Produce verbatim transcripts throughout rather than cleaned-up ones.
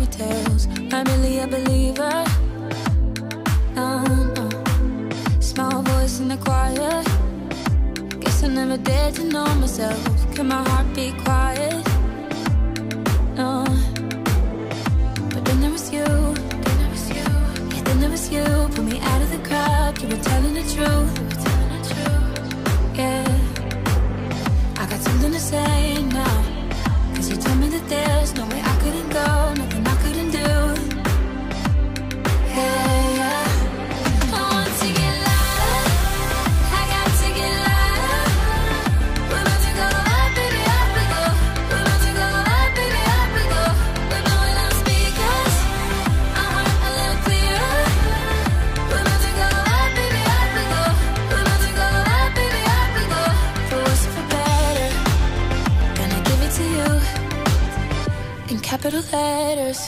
fairy tales. Not really a believer. No, no. Small voice in the choir. Guess I never dared to know myself. Can my heart be quiet? No. But then there was you. Then there was you. Yeah, then there was you. Pull me out of the crowd. You were telling the truth. You were telling the truth. Yeah. I got something to say now. Cause you told me that there's no way I couldn't go, nothing I couldn't do. Yeah, yeah. I want to get louder, I got to get louder. We're about to go up, baby, up we go. We're about to go up, baby, up we go. We're blowing out speakers, our heart a little clearer. We're about to go up, baby, up we go. We're about to go up, baby, up we go. For worse or for better, gonna give it to you in capital letters.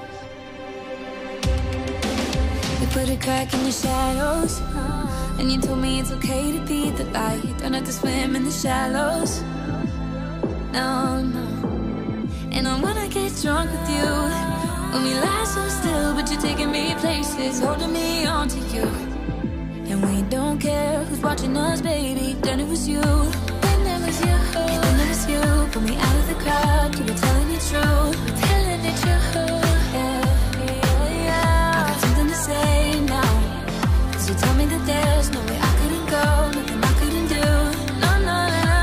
We put a crack in the shadows, and you told me it's okay to be the light. Don't have to swim in the shallows. No, no. And I wanna get drunk with you. When we lie so still, but you're taking me places, holding me on to you. And we don't care who's watching us, baby. Then it was you. Then there was you. And then there was you. Pull me out of the crowd. You were telling it true. Telling it true. Yeah, yeah, yeah. I got something to say now. Cause you told me that there's no way I couldn't go, nothing I couldn't do. No, no, no, no.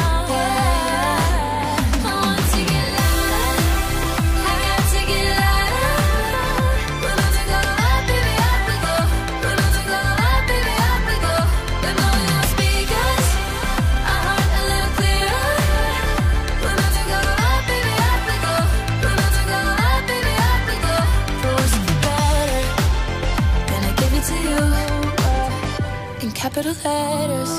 Yeah. I want to get louder, I got to get louder. We're about to go up, baby, up we go. We're about to go up, baby, up we go. We're blowing out speakers, our heart a little clearer. We're about to go up, baby, up we go. We're about to go up, baby, up we go. For worse or for better, gonna give it to you in capital letters.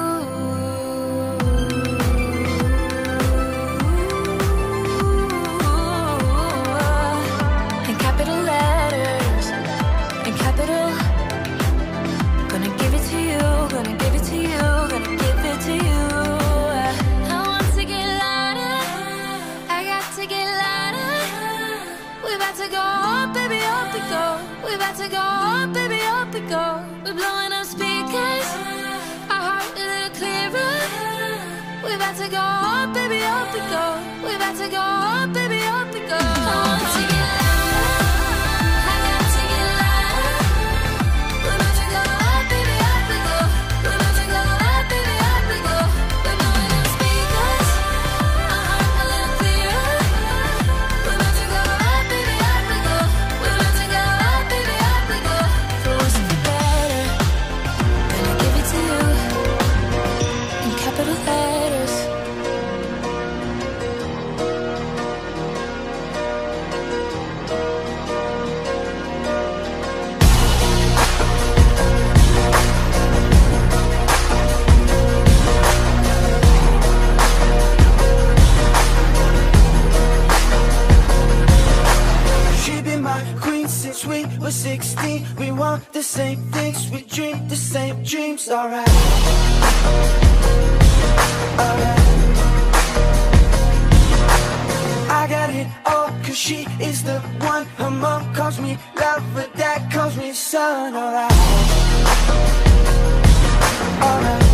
In capital letters, in capital. Gonna give it to you, gonna give it to you, gonna give it to you. I want to get louder, I got to get louder. We're about to go up, baby, up we go. We're about to go up, baby, up we go. We're blowing up speakers, our heart a little clearer. We're about to go up, baby, up we go. We're about to go up, baby, up we go. I want to get louder, I got to get louder. We're about to go up, baby, up we go. We're about to go up, baby, up we go. We're blowing up speakers, our heart a little clearer. We're about to go up, baby, up we go. We're about to go up, baby, up we go. For worse or for better, gonna give it to you in capital letters. She been my queen since we were sixteen. We want the same things, we dream the same dreams. Alright, alright. I got it all, cause she is the one. Her mom calls me love, but dad calls me son. Alright, alright.